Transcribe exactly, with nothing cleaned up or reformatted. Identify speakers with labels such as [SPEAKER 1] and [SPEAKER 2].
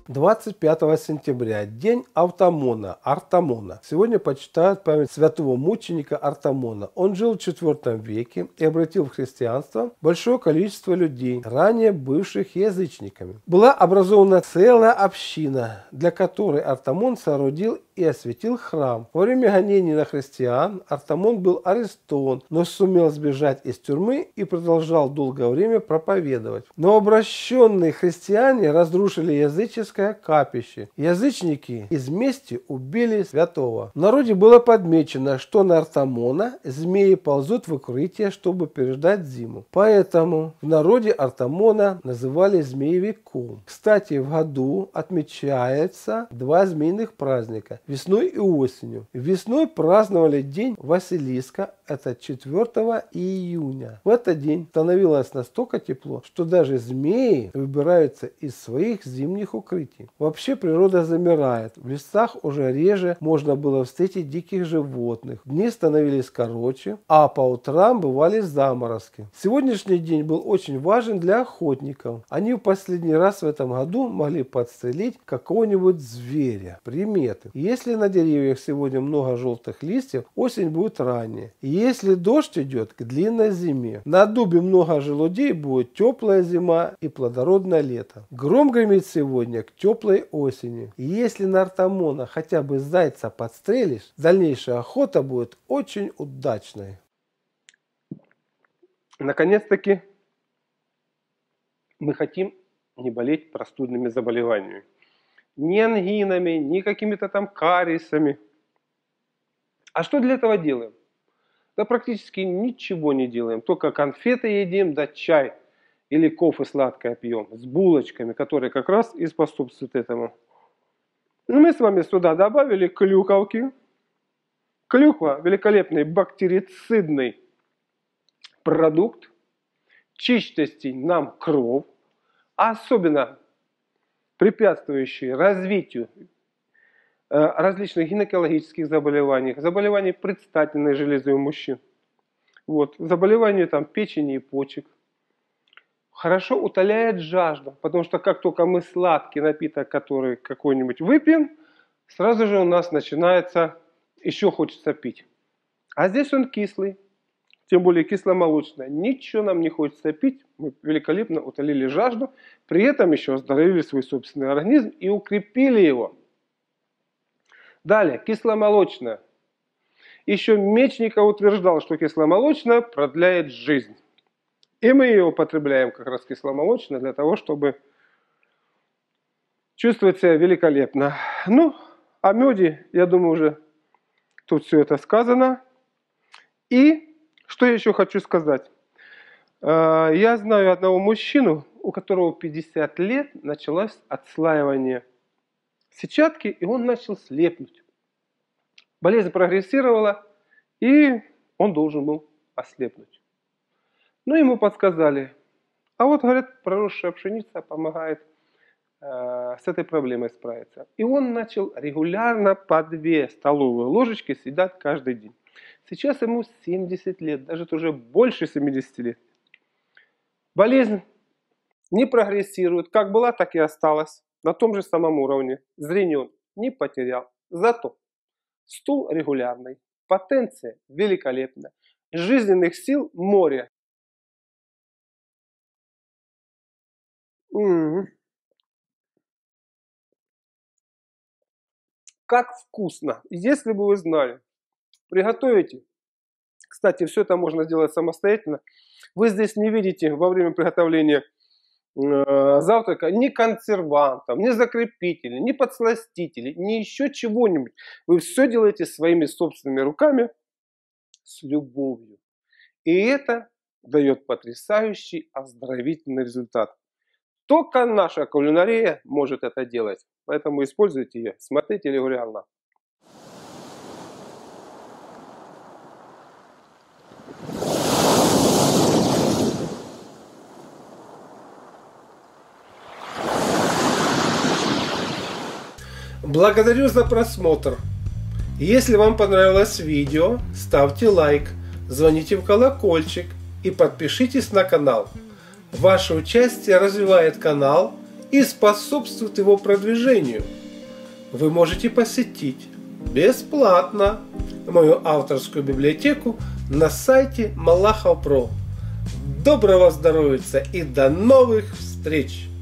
[SPEAKER 1] двадцать пятого сентября, день Автомона, Артамона. Сегодня почитают память святого мученика Артамона. Он жил в четвёртом веке и обратил в христианство большое количество людей, ранее бывших язычниками. Была образована целая община, для которой Артамон соорудил и осветил храм. Во время гонений на христиан Артамон был арестован, но сумел сбежать из тюрьмы и продолжал долгое время проповедовать. Но обращенные христиане разрушили языческое капище. Язычники из мести убили святого. В народе было подмечено, что на Артамона змеи ползут в укрытие, чтобы переждать зиму. Поэтому в народе Артамона называли змеевиком. Кстати, в году отмечается два змеиных праздника – весной и осенью. Весной праздновали день Василиска, это четвёртого июня. В этот день становилось настолько тепло, что даже змеи выбираются из своих зимних укрытий. Вообще природа замирает. В лесах уже реже можно было встретить диких животных. Дни становились короче, а по утрам бывали заморозки. Сегодняшний день был очень важен для охотников. Они в последний раз в этом году могли подстрелить какого-нибудь зверя. Приметы. Если на деревьях сегодня много желтых листьев, осень будет ранее. Если дождь идет, к длинной зиме. На дубе много желудей, будет теплая зима и плодородное лето. Гром гремит сегодня к теплой осени. И если на Артамона хотя бы зайца подстрелишь, дальнейшая охота будет очень удачной. Наконец-таки мы хотим не болеть простудными заболеваниями. Ни ангинами, ни какими-то там кариесами. А что для этого делаем? Да практически ничего не делаем. Только конфеты едим, да чай или кофе сладкое пьем с булочками, которые как раз и способствуют этому. Мы с вами сюда добавили клюковки. Клюква – великолепный бактерицидный продукт, чистящий нам кровь, а особенно препятствующий развитию различных гинекологических заболеваний, заболеваний предстательной железы у мужчин, вот, заболевания там, печени и почек. Хорошо утоляет жажду, потому что как только мы сладкий напиток, который какой-нибудь выпьем, сразу же у нас начинается, еще хочется пить. А здесь он кислый, тем более кисломолочный. Ничего нам не хочется пить, мы великолепно утолили жажду, при этом еще оздоровили свой собственный организм и укрепили его. Далее, кисломолочное. Еще Мечников утверждал, что кисломолочное продляет жизнь. И мы ее употребляем как раз кисломолочное для того, чтобы чувствовать себя великолепно. Ну, о меде, я думаю, уже тут все это сказано. И что я еще хочу сказать. Я знаю одного мужчину, у которого пятьдесят лет началось отслаивание сетчатки, и он начал слепнуть. Болезнь прогрессировала, и он должен был ослепнуть. Ну, ему подсказали. А вот, говорят, проросшая пшеница помогает э, с этой проблемой справиться. И он начал регулярно по две столовые ложечки съедать каждый день. Сейчас ему семьдесят лет, даже уже больше семидесяти лет. Болезнь не прогрессирует. Как была, так и осталась. На том же самом уровне. Зрение он не потерял. Зато стул регулярный, потенция великолепная, жизненных сил море. М-м-м. Как вкусно! Если бы вы знали, приготовите. Кстати, все это можно сделать самостоятельно. Вы здесь не видите во время приготовления завтрака ни консервантов, ни закрепителей, ни подсластителей, ни еще чего-нибудь. Вы все делаете своими собственными руками с любовью. И это дает потрясающий оздоровительный результат. Только наша кулинария может это делать. Поэтому используйте ее. Смотрите регулярно. Благодарю за просмотр. Если вам понравилось видео, ставьте лайк, звоните в колокольчик и подпишитесь на канал. Ваше участие развивает канал и способствует его продвижению. Вы можете посетить бесплатно мою авторскую библиотеку на сайте Малахов точка про. Доброго здоровья и до новых встреч!